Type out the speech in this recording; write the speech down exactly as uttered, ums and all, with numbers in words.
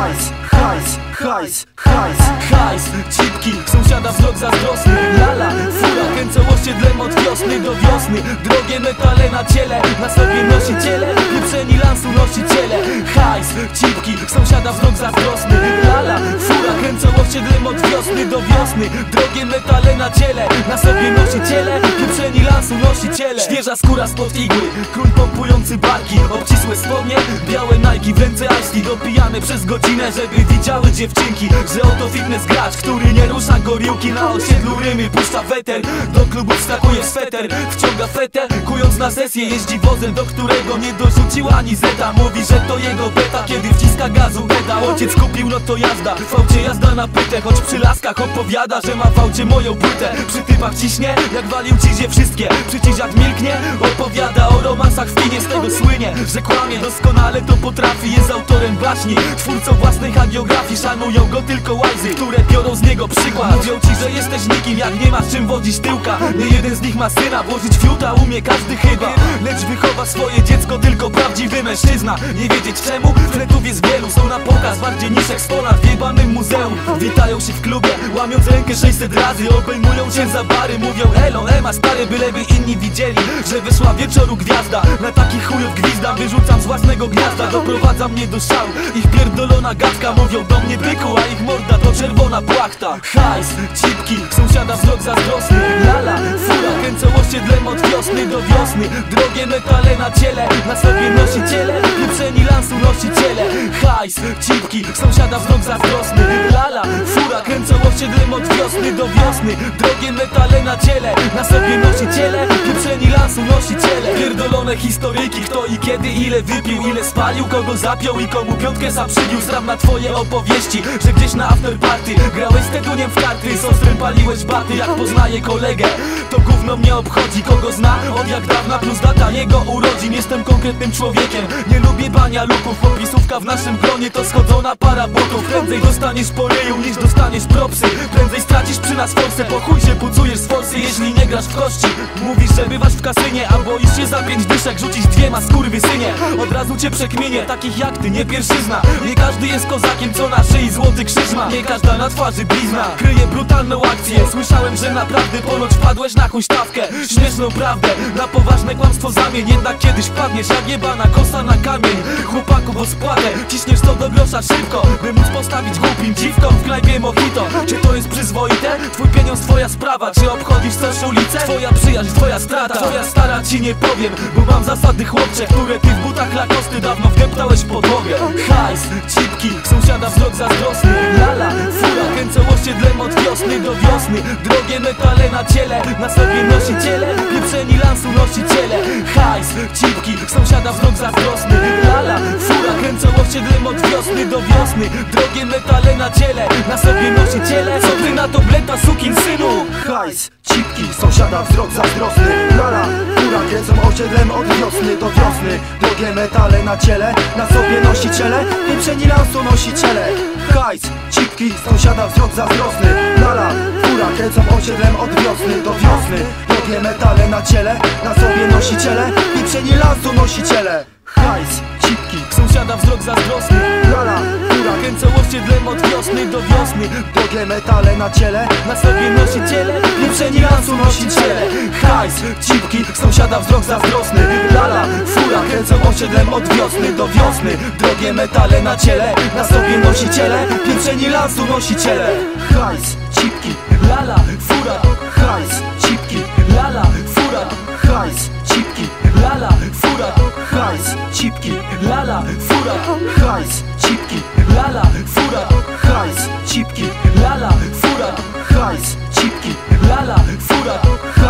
Hajs, hajs, hajs, hajs, hajs, cipki, sąsiada wzrok zazdrosny. Lala, fura, kręcą osiedlem od wiosny do wiosny. Drogie metale na ciele, na sobie nosiciele, pieprzeni lansu nosiciele. Hajs, cipki, sąsiada wzrok zazdrosny. Lala, fura, kręcą osiedlem od wiosny do wiosny. Drogie metale na ciele, na sobie nosiciele, pieprzeni lansu nosiciele. Świeża skóra spod igły, król pompujący barki, obcisłe spodnie, białe Nike, w ręce ice dopijane przez godzinę, żeby widziały dziewczynki, że oto fitness gracz, który nie rusza gorілki. Na osiedlu rymy puszcza weter, do klubu wskakuje sweter, wciąga fetę, kując na sesję. Jeździ wozem, do którego nie dorzucił ani zeta. Mówi, że to jego beta, kiedy wciska gazu beda. Ojciec kupił, no to jazda, w aucie jazda na pytę. Choć przy laskach opowiada, że ma w aucie moją płytę. Przy typach ciśnie, jak walił cizie wszystkie. Przycisz jak milknie, opowiada o romansach w kinie. Z tego słynie, że kłamie doskonale, to potrafi. Jest autorem baśni, twórcą własnej hagiografii. Szanują go tylko łajzy, które biorą z niego przykład. Mówią ci, że jesteś nikim, jak nie masz czym wodzić tyłka. Nie jeden z nich ma syna, włożyć fiuta umie każdy chyba. Lecz wychowa swoje dziecko tylko prawdziwy mężczyzna. Nie wiedzieć czemu, fletów jest wielu, są na pokaz bardziej niż eksponat w jebanym muzeum. Witają się w klubie, łamiąc rękę sześćset razy. Obejmują się za bary, mówią elo, ema stary, byleby inni widzieli, że wyszła wieczoru gwiazda. Na takich chujów gwizdam, wyrzucam z własnego gniazda. Doprowadza mnie do szału, ich pierdolona gadka. Mówią do mnie byku, a ich morda to czerwona płachta. Hajs, cipki, sąsiada wzrok zazdrosny. Lala, fura, kręcą osiedlem od wiosny do wiosny. Drogie metale na ciele, na sobie nosiciele, pieprzeni lansu nosiciele. Hajs, cipki, sąsiada wzrok zazdrosny. Lala, fura, kręcą osiedlem od wiosny do wiosny. Drogie metale na ciele, na sobie nosiciele, pieprzeni lansu nosiciele. Pierdolone historyjki, kto i kiedy ile wypił, ile spalił, kogo zapiął i komu piątkę zaprzygił. Sram na twoje opowieści, że gdzieś na afterparty grałeś z Teduniem w karty, z ostrym paliłeś baty. Jak poznaję kolegę, to gówno mnie obchodzi, kogo zna od jak dawna, plus data jego urodzin. Jestem konkretnym człowiekiem, nie lubię bania luków. Popisówka w naszym gronie to schodzona para butów. Prędzej dostaniesz po ryju niż dostaniesz propsy. Prędzej stracisz przy nas forsę, po chuj się pucujesz z forsy, jeśli nie grasz w kości. Mówisz, że bywasz w kasynie, a boisz się za pięć dyszek rzucić dwiema, skurwysynie. Od razu cię przekmienię, takich jak ty nie pierwszyzna. Nie każdy jest kozakiem, co na szyi złoty krzyż ma. Nie każda na twarzy blizna kryje brutalną akcję. Słyszałem, że naprawdę ponoć wpadłeś na huśtawkę. Śmieszną prawdę, na poważne kłamstwo zamień. Jednak kiedyś wpadniesz jak jebana kosa na kamień. Chłopaku, bo spłatę ciśniesz to do grosza szybko, by móc postawić głupim dziwkom w knajpie mojito. Czy to jest przyzwoite? Twój pieniądz, twoja sprawa. Czy obchodzisz coś ulicę? Twoja przyjaźń, twoja strata. Twoja stara ci nie powiem, bo mam zasady chłopcze, które ty w butach Lakosty dawno wdeptałeś w podłogę. Hajs, cipki, sąsiada wzrok zazdrosny. Lala, fura, kręcą osiedlem od wiosny do wiosny. Drogie metale na ciele, na sobie nosiciele, pieprzeni lansu nosiciele. Hajs, cipki, sąsiada wzrok zazdrosny. Lala, fura, kręcą osiedlem od wiosny do wiosny. Drogie metale na ciele, na sobie nosiciele. Co ty na to bleta, sukin synu? hajs, cipki, sąsiada wzrok zazdrosny. Lala, fura, kręcą osiedlem od wiosny do wiosny. Drogie metale na ciele, na sobie nosiciele, pieprzeni lansu nosiciele. Hajs, cipki, sąsiada wzrok zazdrosny. Lala, fura, kręcą osiedlem od wiosny do wiosny. Drogie metale na ciele, na sobie nosiciele, pieprzeni lansu nosiciele. Hajs, cipki, sąsiada wzrok zazdrosny. lala, fura, Kręcą osiedlem od wiosny do wiosny. drogie metale na ciele, Na sobie nosiciele, pieprzeni lansu nosiciele. hajs, cipki, sąsiada wzrok zazdrosny. Lala, fura, kręcą osiedlem od wiosny do wiosny. Drogie metale na ciele, na sobie nosiciele, pieprzeni lansu nosiciele. Hajs, cipki, Lala, fura, hajs, cipki, lala, fura, hajs, cipki, lala, fura, hajs, cipki, lala, fura, hajs, cipki, lala, fura, hajs, cipki, lala, fura, hajs, cipki, lala, fura.